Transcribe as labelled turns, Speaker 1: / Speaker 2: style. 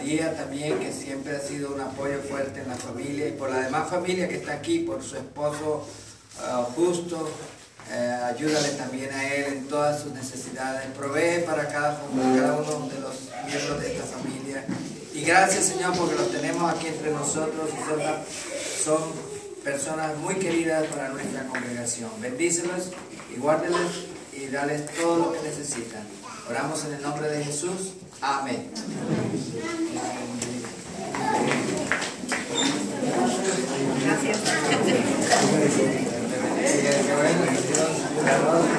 Speaker 1: María también, que siempre ha sido un apoyo fuerte en la familia, y por la demás familia que está aquí, por su esposo Justo. Ayúdale también a él en todas sus necesidades, provee para cada uno de los miembros de esta familia. Y gracias, Señor, porque los tenemos aquí entre nosotros, y son personas muy queridas para nuestra congregación. Bendícelos y guárdeles y dales todo lo que necesitan. Oramos en el nombre de Jesús. Amén. Gracias.